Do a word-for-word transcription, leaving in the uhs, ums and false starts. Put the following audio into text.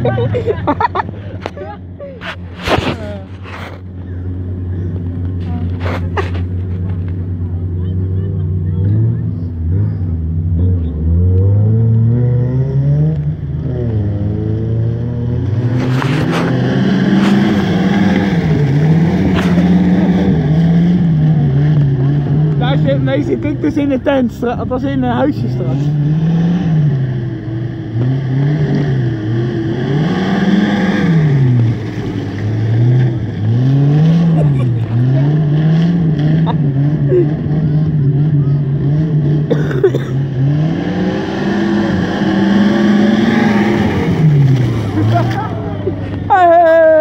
Nee, zit ik dus in de tent. Dat was in een huisje straks. Hey!